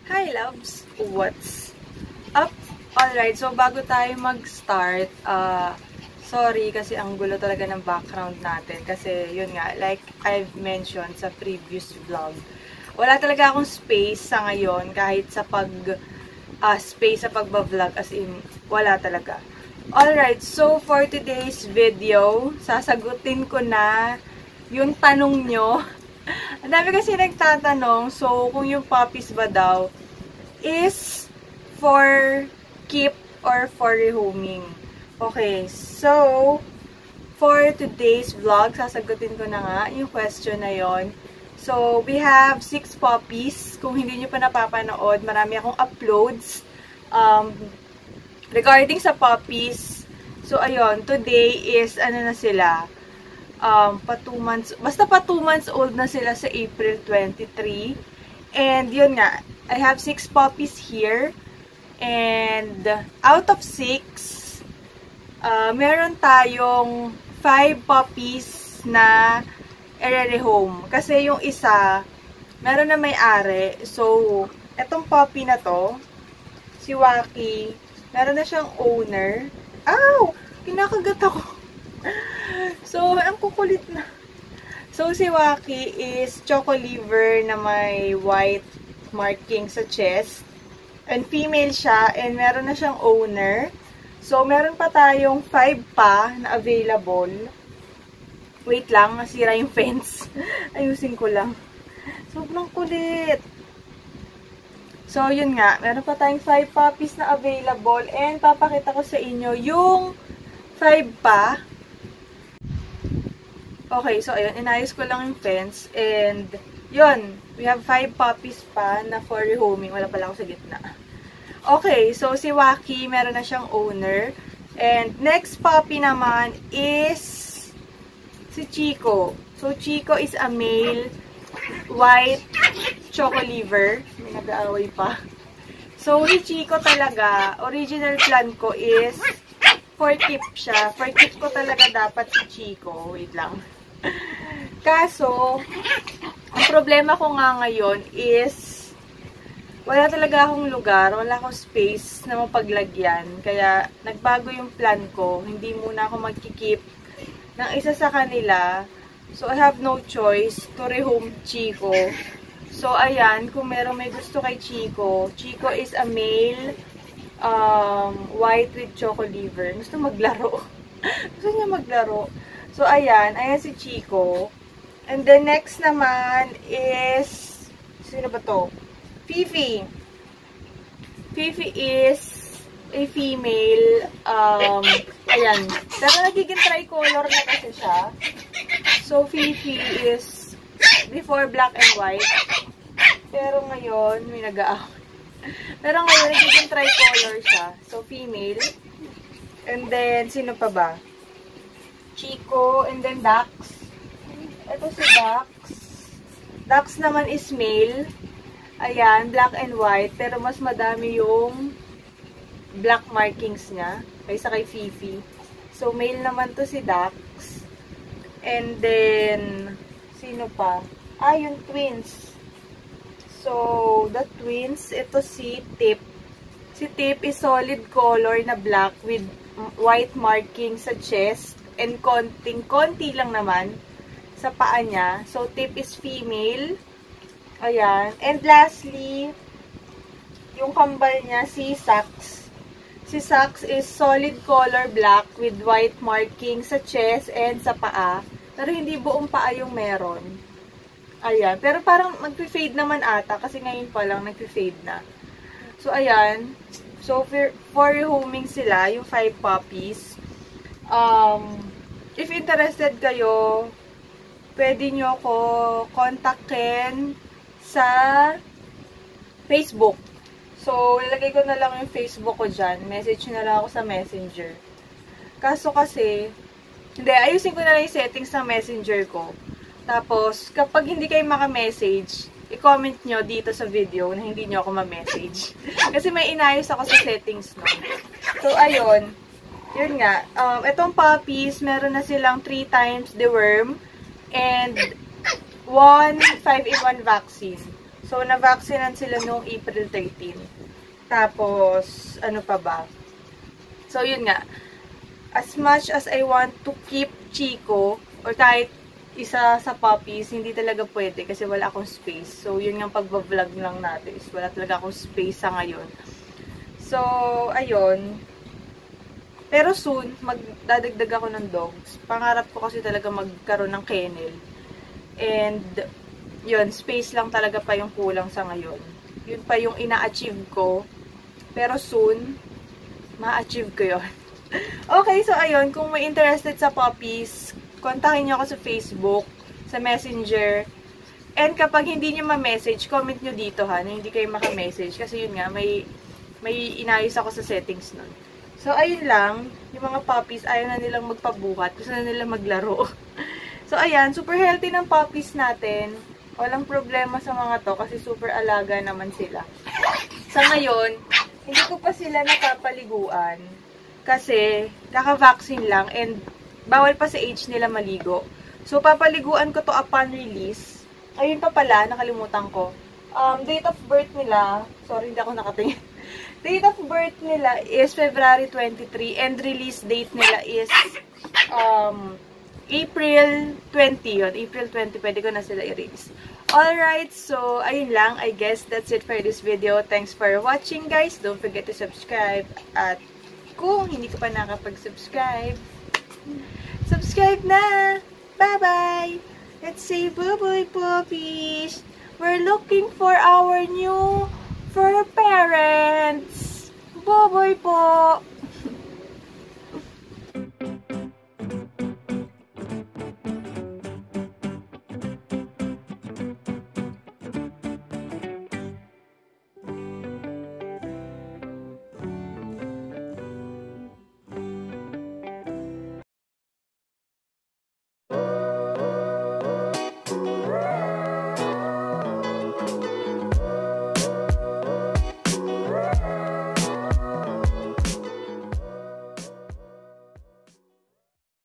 Hi loves! What's up? Alright, so bago tayo mag-start, sorry kasi ang gulo talaga ng background natin. Kasi yun nga, like I've mentioned sa previous vlog, wala talaga akong space sa ngayon kahit sa space sa pagbablog, as in, wala talaga. Alright, so for today's video, sasagutin ko na yung tanong nyo. Ang dami kasi nagtatanong, so kung yung puppies ba daw is for keep or for rehoming. Okay, so for today's vlog, sasagutin ko na nga yung question na yon. So, we have 6 puppies. Kung hindi nyo pa napapanood, marami akong uploads regarding sa puppies. So, ayun, today is, ano na sila, pa 2 months, basta pa 2 months old na sila sa April 23. And yun nga, I have 6 puppies here. And out of 6, meron tayong 5 puppies na ere-rehome. Kasi yung isa, meron na may-ari. So, etong puppy na to, si Waki, meron na siyang owner. Ow! Kinakagat ako. So, ang kukulit na. So, si Waki is choco liver na may white marking sa chest. And female siya, and meron na siyang owner. So, meron pa tayong 5 pa na available. Wait lang, nasira yung fence. Ayusin ko lang. Sobrang kulit. So, yun nga. Meron pa tayong 5 puppies na available. And, papakita ko sa inyo yung 5 pa. Okay, so, ayun. Inayos ko lang yung fence. And, yun. We have 5 puppies pa na for rehoming. Wala pala ako sa gitna. Okay, so, si Waki, meron na siyang owner. And, next puppy naman is si Chico. So, Chico is a male white choco liver. May nag-aaway pa. So, si Chico talaga, original plan ko is for keep siya. For keep ko talaga dapat si Chico. Wait lang. Kaso, ang problema ko nga ngayon is wala talaga akong lugar, wala akong space na mapaglagyan. Kaya, nagbago yung plan ko. Hindi muna ako magkikip ng isa sa kanila. So, I have no choice to rehome Chico. So, ayan, kung may gusto kay Chico, Chico is a male white with choco liver. Gusto maglaro. Gusto niya maglaro. So, ayan si Chico. And then, next naman is, sino ba to? Fifi. Fifi is a female, ayan. Pero nagiging tricolor na kasi siya. So, Fifi is before black and white. Pero ngayon, may nag-aaway. Pero ngayon, nagiging tricolor siya. So, female. And then, sino pa ba? Chico, and then Dax. Ito si Dax. Dax naman is male. Ayan, black and white. Pero mas madami yung black markings niya kaysa kay Fifi. So, male naman to si Dax. And then, sino pa? Yung twins. So, the twins, ito si Tip. Si Tip is solid color na black with white marking sa chest and konti lang naman sa paa niya. So, Tip is female. Ayan. And lastly, yung kambal niya, si Sax. Si Sax is solid color black with white marking sa chest and sa paa. Pero hindi buong paa yung meron. Ayan. Pero parang nag-fade naman ata kasi ngayon pa lang nag-fade na. So, ayan. So, for rehoming sila, yung 5 puppies. If interested kayo, pwede nyo ako kontakin sa Facebook. So, ilalagay ko na lang yung Facebook ko dyan. Message na lang ako sa Messenger. Kaso kasi, hindi, ayusin ko na lang yung settings ng Messenger ko. Tapos, kapag hindi kayo maka-message, i-comment nyo dito sa video na hindi nyo ako ma-message. Kasi may inayos ako sa settings no. So, ayun. Yun nga. Itong puppies, meron na silang 3 times deworm and 1 5-in-1 vaccine. So, na-vaccinan sila noong April 13. Tapos, ano pa ba? So, yun nga. As much as I want to keep Chico, or kahit isa sa puppies, hindi talaga pwede kasi wala akong space. So, yun yung pagbablog lang natin. Is wala talaga akong space sa ngayon. So, ayun. Pero soon, magdadagdag ako ng dogs. Pangarap ko kasi talaga magkaroon ng kennel. And, yun, space lang talaga pa yung kulang sa ngayon. Yun pa yung ina-achieve ko. Pero soon, ma-achieve ko yun. Okay, so ayun, kung may interested sa puppies, kontakin nyo ako sa Facebook, sa Messenger. And kapag hindi nyo ma-message, comment nyo dito ha, na hindi kayo maka-message. Kasi yun nga, may inayos ako sa settings nun. So, ayun lang. Yung mga puppies, ayaw na nilang magpabuhat. Gusto na nilang maglaro. So, ayan. Super healthy ng puppies natin. Walang problema sa mga to kasi super alaga naman sila. Sa ngayon, hindi ko pa sila napapaliguan. Kasi, kaka-vaccine lang and bawal pa sa age nila maligo. So, papaliguan ko to upon release. Ayun pa pala, nakalimutan ko. Date of birth nila, sorry, hindi ako nakatingin. Date of birth nila is February 23 and release date nila is April 20 yun. April 20, pwede ko na sila i-release. Alright, so ayun lang. I guess that's it for this video. Thanks for watching, guys. Don't forget to subscribe. At kung hindi ka pa nakapag-subscribe, subscribe na! Bye-bye! Let's say bye-bye, puppies! We're looking for our new fur parents! Bye-bye po!